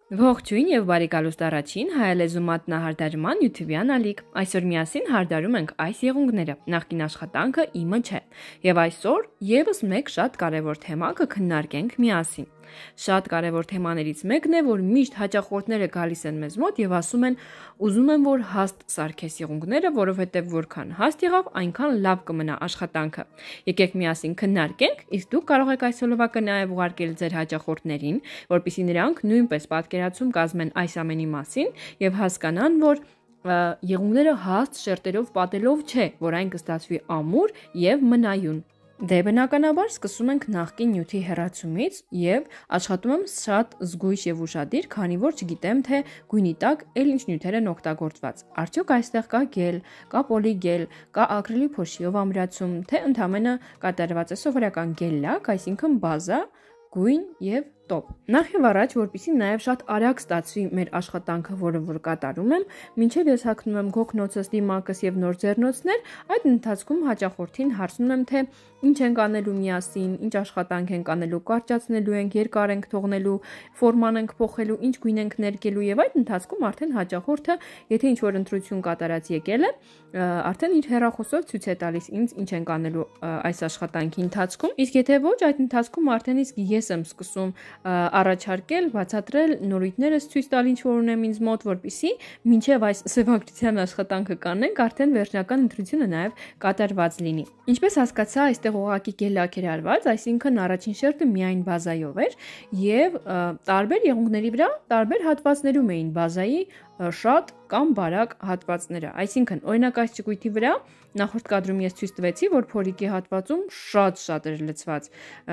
Ողջույն եւ բարի գալուստ առաջին հայալեզու մատնահարդարման YouTube-յան ալիք։ Այսօր միասին հարդարում ենք այս եղունգները։ Նախկին աշխատանքը իմը չէ։ Եվ այսօր եւս մեկ շատ կարևոր թեմա կքննարկենք միասին։ Շատ կարևոր թեմաներից մեկն է, որ միշտ հաճախորդները գալիս են մեզ մոտ եւ ասում են, ուզում եմ որ հաստ սարքես եղունգները, որովհետեւ որքան հաստ եղավ, այնքան լավ կմնա աշխատանքը։ Եկեք միասին քննարկենք, իսկ դուք կարող եք այս հոլովակը նաեւ ուղարկել ձեր հաճախորդներին, որպեսզի նրանք նույնպես պատկերացում կազմեն այս ամենի մասին եւ հասկանան, որ եղունգները հաստ շերտերով պատելով չէ, որ այն կստացվի ամուր եւ մնայուն։ Դե բնականաբար սկսում ենք նախկին նյութի հեռացումից եւ աշխատում եմ շատ զգույշ եւ ուշադիր, քանի որ չգիտեմ թե գույնի տակ էլ ինչ նյութեր են օգտագործված։ Արդյոք այստեղ կա գել, կա պոլիգել, կա ակրիլի փոշիով ամրացում, թե ընդհանրապես կատարված է սովորական գել-լակ, այսինքն բազա, գույն եւ տոպ։ Նախ եւ առաջ, որպեսզի նաեւ շատ արագ ստացվի մեր աշխատանքը, որը որ կատարում եմ, մինչեւ ես հագնում եմ գոգնոցս, դիմակս եւ նոր ձեռնոցներ, այդ ընթացքում հաճախորդին հարցնում եմ թե ինչ ենք անելու միասին, ինչ աշխատանք ենք անելու, կարճացնելու ենք, երկար ենք թողնելու, ֆորման ենք փոխելու, ինչ գույն ենք ներկելու եւ այդ ընթացքում արդեն հաճախորդը, եթե ինչ որ ընտրություն կատարած եկել է, արդեն իր հեռախոսով ցույց է տալիս ինձ ինչ ենք անելու այս աշխատանքի ընթացքում։ Իսկ եթե ոչ, այդ ընթացքում արդեն իսկ ես եմ սկսում առաջարկել, բացատրել, նորույթներս ցույց տալ ինչ որ ունեմ ինձ մոտ, որպեսզի մինչև այս սևագրության աշխատանքը կանենք, արդեն վերջնական ընտրությունը նաև կատարված լինի։ Ինչպես հասկացա, այստեղ ուղղակի գել-լակ էր արված, այսինքն առաջին շերտը միայն բազայով էր եւ տարբեր եղունգների վրա տարբեր հատվածներում էին բազայի շատ կամ բարակ հատվածները։ Այսինքն, օրինակ այս ճկույթի վրա նախորդ կադրում ես ցույց տվեցի, որ փորիկի հատվածում շատ էր լցված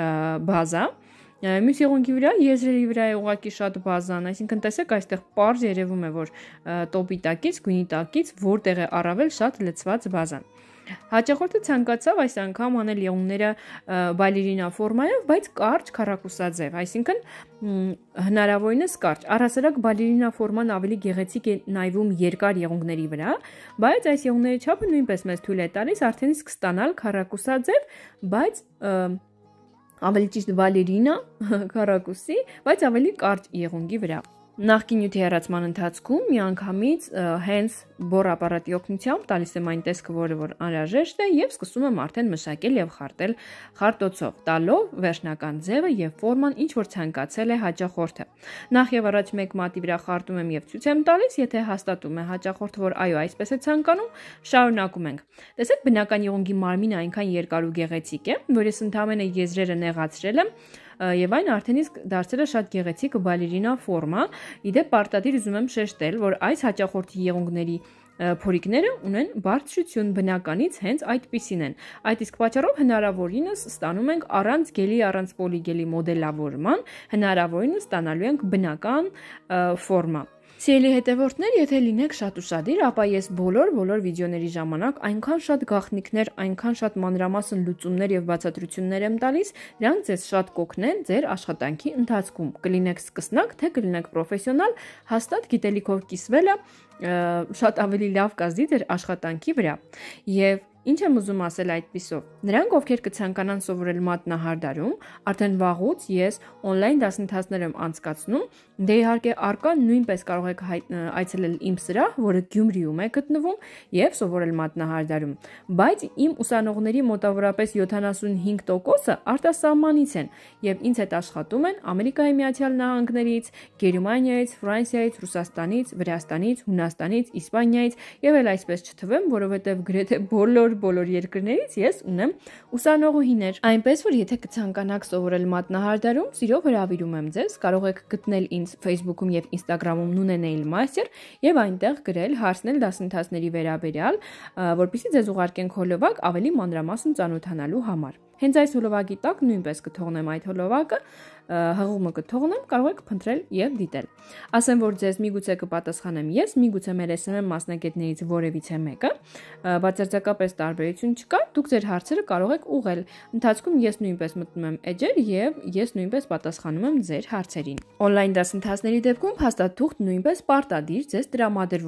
բազա։ Մյուս եղունգի վրա, եզրերի վրա է ուղղակի շատ բազան, այսինքն տեսեք այստեղ պարզ երևում է, որ տոպի տակից, գույնի տակից որտեղ է առավել շատ լցված բազան։ Հաճախորդը ցանկացավ այս անգամ անել եղունգները բալերինա ֆորմայով, բայց կարճ քառակուսաձև, այսինքն հնարավորինս կարճ։ Առհասարակ բալերինա ֆորման ավելի գեղեցիկ է նայվում երկար եղունգների վրա, բայց այս եղունգների չափը նույնպես մեզ թույլ է տալիս արդեն իսկ ստանալ քառակուսաձև, բայց ավելի ճիշտ բալերինա քառակուսի, բայց ավելի կարճ եղունգի վրա։ Նախկին նյութի հեռացման ընթացքում միանգամից հենց բոր ապարատի օգնությամբ տալիս եմ այն տեսքը, որը որ անհրաժեշտ է եւ սկսում եմ արդեն մշակել եւ խարտել խարտոցով, տալով վերջնական ձևը եւ ֆորման, ինչ որ ցանկացել է հաճախորդը։ Նախ եւ առաջ մեկ մատի վրա խարտում եմ եւ ցույց եմ տալիս, եթե հաստատում է հաճախորդը, որ այո, այսպես է ցանկանում, շարունակում ենք։ Տեսեք, բնական եղունգի մարմինը այնքան երկար ու գեղեցիկ է, որ ես ընդհանրապես եզրերը նեղացրել եմ եւ այն արդեն իսկ դարձել է շատ գեղեցիկ բալերինա ֆորմա։ Իդեպ պարտադիր ուզում եմ շեշտել, որ այս հաճախորդի եղունգների փորիկները ունեն բարձրություն բնականից հենց այդպիսին են։ Այդ իսկ պատճառով հնարավորինս ստանում ենք առանց գելի, առանց պոլիգելի մոդելավորման, հնարավորինս ստանալու ենք բնական ֆորմա։ Սիրելի հետևորդներ, եթե լինեք շատ ուշադիր, ապա ես բոլոր վիդեոների ժամանակ այնքան շատ գաղտնիքներ, այնքան շատ մանրամասն լուծումներ եւ բացատրություններ եմ տալիս, դրանք ձեզ շատ կօգնեն ձեր աշխատանքի ընթացքում։ Կլինեք սկսնակ, թե կլինեք պրոֆեսիոնալ, հաստատ գիտելիքով կիսվելը շատ ավելի լավ կազդի ձեր աշխատանքի վրա։ Եվ ինչ եմ ուզում ասել այդպիսով։ Նրանք, ովքեր կցանկանան սովորել մատնահարդարում, արդեն վաղուց ես on-line դասընթացներ եմ անցկացնում, դե իհարկե արկա նույնպես կարող եք այցելել իմ սրահ, որը Գյումրիում է գտնվում, եւ սովորել մատնահարդարում, բայց իմ ուսանողների մոտավորապես 75%-ը արտասահմանից են եւ ինձ հետ աշխատում են Ամերիկայի Միացյալ Նահանգներից, Գերմանիայից, Ֆրանսիայից, Ռուսաստանից, Վրաստանից, Հունաստանից, Իսպանիայից եւ այլ այսպես չթվեմ, որովհետեւ գրեթե բոլոր երկրներից ես ունեմ ուսանողուհիներ։ Այնպես որ եթե կցանկանաք սովորել մատնահարդարում, սիրով հրավիրում եմ ձեզ, կարող եք գտնել ինձ Facebook-ում եւ Instagram-ում Nune Nail Master եւ այնտեղ գրել, հարցնել դասընթացների վերաբերյալ, որպեսզի ձեզ ուղարկենք հոլովակ ավելի մանրամասն ծանոթանալու համար։ Հենց այս հոլովակի տակ նույնպես կթողնեմ այդ հոլովակը, հղումը կթողնեմ, կարող եք փնտրել եւ դիտել։ Ասեմ, որ ձեզ միգուցե կպատասխանեմ ես, միգուցե մեր SMM մասնագետներից որևիցե մեկը, բացարձակապես տարբերություն չկա, դուք ձեր հարցերը կարող եք ուղղել։ Ընթացքում ես նույնպես մտնում եմ էջեր եւ ես նույնպես պատասխանում եմ ձեր հարցերին։ Օնլայն դասընթացների դեպքում փաստաթուղթ նույնպես պարտադիր ձեզ տրամադրվում է։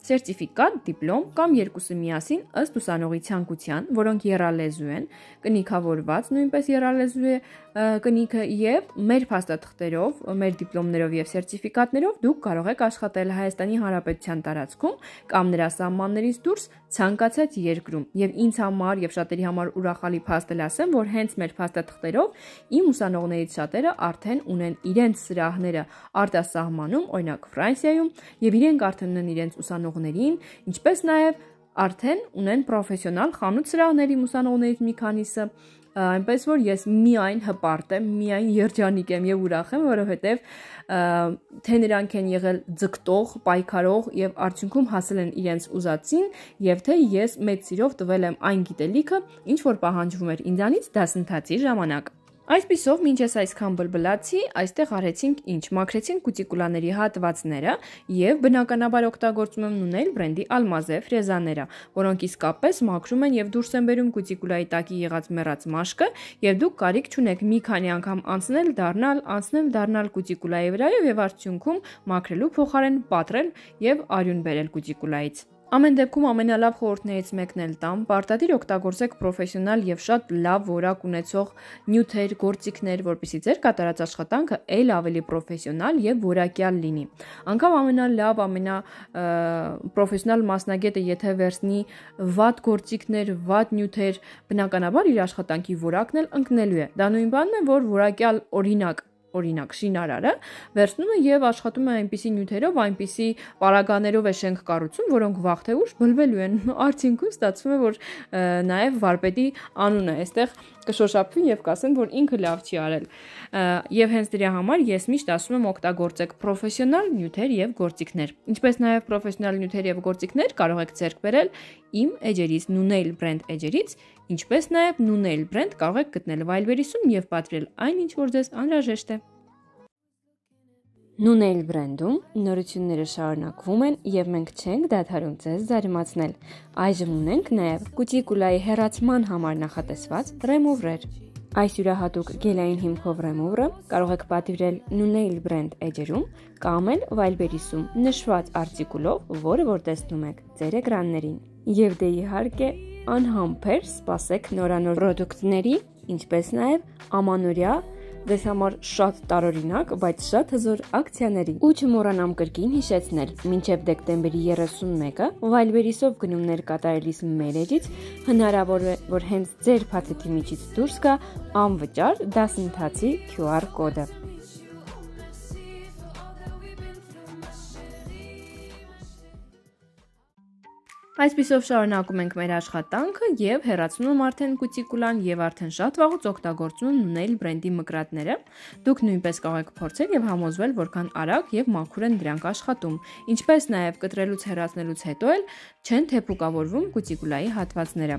սերտիֆիկատ, դիպլոմ կամ երկուսը միասին ըստ ուսանողի ցանկության, որոնք եռալեզու են, կնիքավորված նույնպես եռալեզու է կնիքը եւ մեր փաստաթղթերով, մեր դիպլոմներով եւ սերտիֆիկատներով դուք կարող եք աշխատել Հայաստանի Հանրապետության տարածքում կամ նրա սահմաններից դուրս ցանկացած երկրում։ Եվ ինձ համար եւ շատերի համար ուրախալի փաստ էլ ասեմ, որ հենց մեր փաստաթղթերով իմ ուսանողներից շատերը արդեն ունեն իրենց սրահները արտասահմանում, օրինակ Ֆրանսիայում, եւ իրենք արդեն ունեն իրենց ուսանողներին, ինչպես նաեւ արդեն ունեն պրոֆեսիոնալ խանութ սրահների ուսանողներից մի քանիսը, այնպես որ ես միայն հպարտ եմ, միայն երջանիկ եմ եւ ուրախ եմ, որովհետեւ թե նրանք են եղել ձգտող, պայքարող եւ արդյունքում հասել են իրենց ուզածին, եւ թե ես մեծ սիրով տվել եմ այն գիտելիքը, ինչ որ պահանջվում էր ինձանից դասընթացի ժամանակ։ Այսպիսով, մինչ ես այսքան բլբլացի, այստեղ արեցինք ինչ, մաքրեցինք կուտիկուլաների հատվածները եւ բնականաբար օգտագործում եմ Նունել բրենդի ալմազե ֆրեզաները, որոնք իսկապես մաքրում են եւ դուրս են բերում կուտիկուլայի տակի եղած մեռած մաշկը, եւ դուք կարիք չունեք մի քանի անգամ անցնել, դառնալ կուտիկուլայի վրայով եւ արդյունքում մաքրելու փոխարեն պատրել եւ արյուն բերել կուտիկուլայից։ Ամեն դեպքում ամենալավ խորհուրդներից մեկն էլ տամ, պարտադիր օգտագործեք պրոֆեսիոնալ եւ շատ լավ որակ ունեցող նյութեր, գործիքներ, որպեսզի ձեր կատարած աշխատանքը ել ավելի պրոֆեսիոնալ եւ որակյալ լինի։ Անկամ ամենալավ, պրոֆեսիոնալ մասնագետը եթե վերցնի վատ գործիքներ, վատ նյութեր, բնականաբար իր աշխատանքի որակն էլ ընկնելու է։ Դա նույն բանն է, որ որակյալ օրինակ շինարարը վերցնում է եւ աշխատում է այնպիսի նյութերով, այնպիսի պարագաներով է շենք կառուցում, որոնք վաղ թե ուշ բլբելու են։ Արդյունքում ստացվում է, որ նաեւ վարպետի անունը այստեղ կշոշափվի եւ կասեն, որ ինքը լավ չի արել։ Եվ հենց դրա համար ես միշտ ասում եմ օգտագործեք պրոֆեսիոնալ նյութեր եւ գործիքներ։ Ինչպես նաեւ պրոֆեսիոնալ նյութեր եւ գործիքներ կարող եք ձեռք բերել իմ էջերից, Նունել բրենդ էջերից, ինչպես նաեւ Նունել բրենդ կարող եք գտնել Wildberries-ում եւ պատվիրել այն, ինչ որ ձեզ անհրաժեշտ է։ Նունել բրենդում նորությունները շարունակվում են եւ մենք չենք դադարում ձեզ զարմացնել։ Այժմ ունենք նաեւ կուտիկուլայի հեռացման համար նախատեսված ռեմուվեր։ Այս յուրահատուկ գելային հիմքով ռեմուվրը կարող եք պատվիրել Նունել բրենդ էջերում կամ էլ Wildberries-ում նշված արտիկուլով, որը որ տեսնում եք ձեր էկրաններին։ Եվ դե իհարկե անհամբեր սպասեք նորանոր պրոդուկտների, ինչպես նաեւ ամանորյա ձեզ համար շատ տարօրինակ, բայց շատ հզոր ակցիաների։ Ու չմոռանամ կրկին հիշեցնել, մինչև դեկտեմբերի 31-ը Wildberries-ով գնումներ կատարելիս մեր էջից հնարավոր է, որ հենց ձեր փաթեթի միջից դուրս գա անվճար դասընթացի QR կոդը։ Այսպիսով շարունակում ենք մեր աշխատանքը եւ հեռացնում եմ արդեն կուտիկուլան եւ արդեն շատ վաղուց օգտագործում եմ Նունել բրենդի մկրատները։ Դուք նույնպես կարող եք փորձել եւ համոզվել, որքան արագ եւ մաքուր են դրանք աշխատում։ Ինչպես նաեւ կտրելուց հեռացնելուց հետո էլ չեն թեփուկավորվում կուտիկուլայի հատվածները։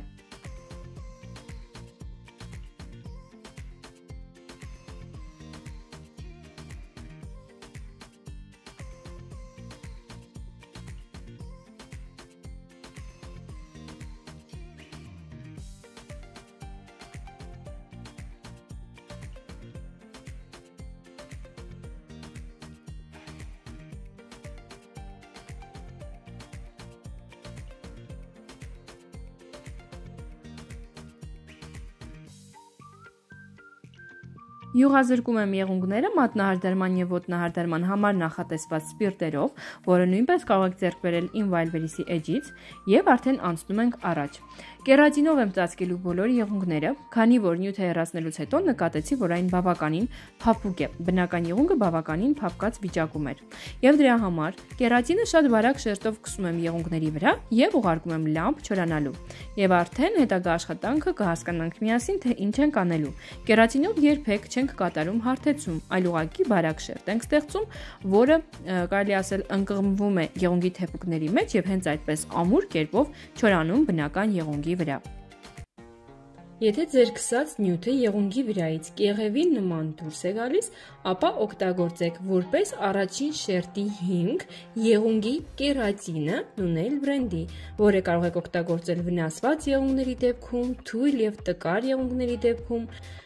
Յուղազրկում եմ եղունգները մատնահարդարման եւ ոտնահարդարման համար նախատեսված սպիրտերով, որը նույնպես կարող եք ձեռք բերել իմ Wildberries-ի էջից, եւ արդեն անցնում ենք առաջ։ Կերատինով եմ ծածկելու բոլոր եղունգները, քանի որ նյութը հեռացնելուց հետո նկատեցի, որ այն բավականին փափուկ է։ Բնական եղունգը բավականին փափկած վիճակում էր։ Եվ դրա համար կերատինը շատ բարակ շերտով քսում եմ եղունգների վրա եւ ուղարկում եմ լամպ չորանալու։ Եւ արդեն հետագա աշխատանքը կհասկանանք միասին, թե ինչ ենք անելու։ Կերատինով երբեք չենք կատարում հարթեցում, այլ ուղղակի բարակ շերտ ենք ստեղծում, որը կարելի ասել ընկղմվում է եղունգի թեփուկների մեջ եւ հենց այդպես ամուր կերպով չորանում բնական եղունգի վրա։ Եթե ձեր քսած նյութը եղունգի վրայից կեղևի նման դուրս է գալիս, ապա օգտագործեք որպես առաջին շերտի հիմք եղունգի կերատինը Նունել բրենդի, որը կարող եք օգտագործել վնասված եղունգների դեպքում, թույլ եւ տկար եղունգների դեպքում,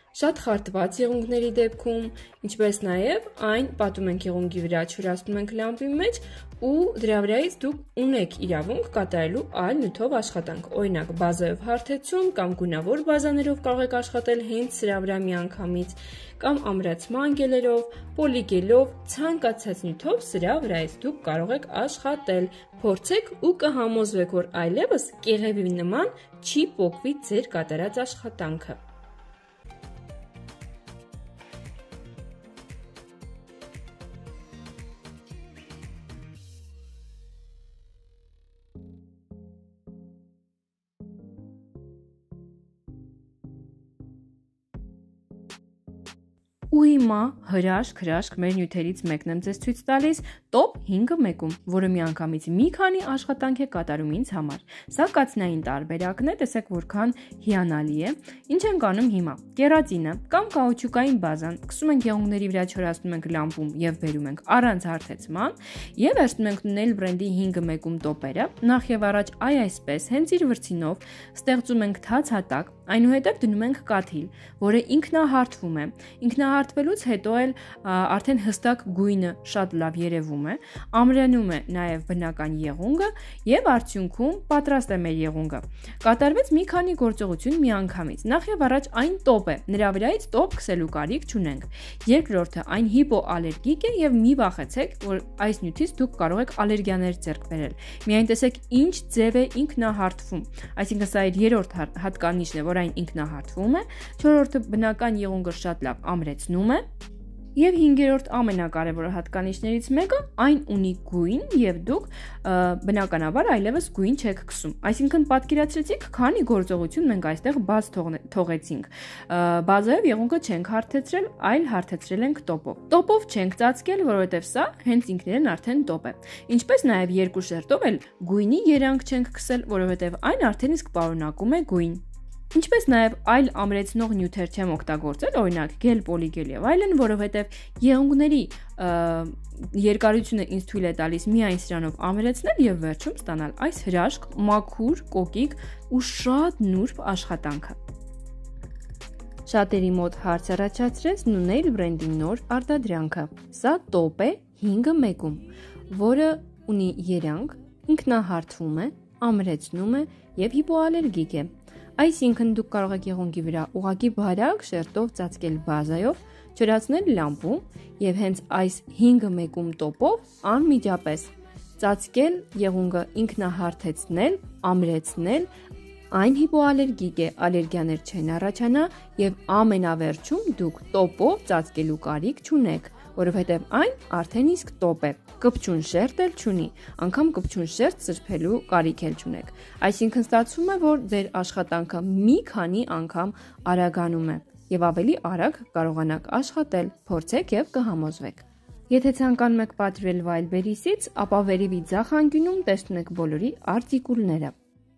Շատ խարտված եղունգների դեպքում, ինչպես նաև այն պատում ենք եղունգի վրա, չորացնում ենք լամպի մեջ ու դրա վրայից դուք ունեք իրավունք կատարելու այլ նյութով աշխատանք։ Օրինակ, բազայով հարթեցում կամ գունավոր բազաներով կարող եք աշխատել հենց սրա վրա միանգամից, կամ ամրացման գելերով, պոլիգելով, ցանկացած նյութով սրա վրայից դուք կարող եք աշխատել։ Փորձեք ու կհամոզվեք, որ այլևս կեղևի նման չի պոկվի ձեր կատարած աշխատանքը։ Ու հիմա հրաշք մեր նյութերից մեկն եմ ձեզ ցույց տալիս top 5-ում, որը միանգամից մի քանի աշխատանք է կատարում ինձ համար։ Սա կաթնային տարբերակն է, տեսեք որքան հիանալի է։ Ինչ ենք անում հիմա։ Կերատինը կամ կաուչուկային բազան քսում ենք եղունգների վրա, չորացնում ենք լամպում եւ բերում ենք առանց հարթեցման եւ վերցնում ենք Nail Brand-ի 5-ում տոպերը։ Նախ եւ առաջ այսպես հենց իր վրձինով ստեղծում ենք թաց հատակ, այնուհետև դնում ենք կաթիլ, որը ինքնահարթվում է։ Ինքնահարթվելուց հետո էլ արդեն հստակ գույնը շատ լավ երևում է, ամրանում է նաև բնական եղունգը եւ արդյունքում պատրաստ է մեր եղունգը։ Կատարվեց մի քանի գործողություն միանգամից։ Նախ եւ առաջ այն տոպ է, նրա վրայից տոպ քսելու կարիք չունենք։ Երկրորդը այն հիպոալերգիկ է եւ մի վախեցեք, որ այս նյութից դուք կարող եք ալերգիաներ ձեռք բերել։ Միայն տեսեք ինչ ձև է ինքնահարթվում։ Այսինքն սա իր երրորդ հատկանիշն է, որ այն ինքնահարթվում է, չորրորդը բնական եղունգը շատ լավ ամրեցնում է եւ հինգերորդ ամենակարևոր հատկանիշներից մեկը այն ունի գույն եւ դուք բնականաբար այլևս գույն չեք քսում։ Այսինքն պատկերացրեցիք, քանի գործողություն մենք այստեղ բաց թողեցինք։ Բազայով եղունգը չենք հարթեցրել, այլ հարթեցրել ենք տոպով։ Տոպով չենք ծածկել, որովհետեւ սա հենց ինքնին արդեն տոպ է։ Ինչպես նաեւ երկու շերտով էլ գույնի երանգ չենք քսել, որովհետեւ այն արդեն իսկ պարունակում է գույն։ Ինչպես նաև այլ ամրեցնող նյութեր չեմ օգտագործել, օրինակ գել, պոլիգել եւ այլն, որովհետեւ եղունգների երկարությունը ինձ թույլ է տալիս միայն սրանով ամրեցնել եւ վերջում ստանալ այս հրաշք, մաքուր, կոկիկ ու շատ նուրբ աշխատանքը։ Շատերի մոտ հարց առաջացրեց Nail Brand-ի նոր արտադրանքը։ Սա տոպ է 5-ում, որը ունի երանգ, ինքնահարթվում է, ամրեցնում է եւ հիպոալերգիկ է։ Այսինքն դուք կարող եք եղունգի վրա ուղղակի բարակ շերտով ծածկել բազայով, չորացնել լամպում եւ հենց այս 5-ում տոպով անմիջապես ծածկել եղունգը, ինքնահարթեցնել, ամրեցնել, այն հիպոալերգիկ է, ալերգիաներ չեն առաջանա եւ ամենավերջում դուք տոպով ծածկելու կարիք չունեք, որովհետեւ այն արդեն իսկ տոպ է։ Կպչուն շերտ էլ չունի, անգամ կպչուն շերտ սրբելու կարիք էլ չունեք։ Այսինքն ստացվում է, որ ձեր աշխատանքը մի քանի անգամ արագանում է եւ ավելի արագ կարողանաք աշխատել, փորձեք եւ կհամոզվեք։ Եթե ցանկանում եք պատվիրել Wildberries-ից, ապա վերևի ձախ անկյունում տեսնում եք բոլորի արտիկուլները։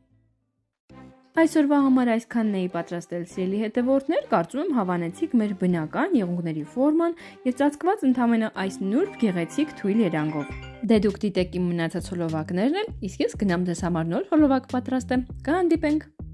Այսօրվա համար այսքանն էի պատրաստել սիրելի հետևորդներ, կարծում եմ հավանեցիք մեր բնական եղունգների ֆորման եւ ծածկված ընդամենը այս նուրբ գեղեցիկ թույլ երանգով։ Դե դուք դիտեք իմ մնացած հոլովակներն էլ, իսկ ես գնամ ձեզ համար նոր հոլովակ պատրաստեմ։ Կհանդիպենք։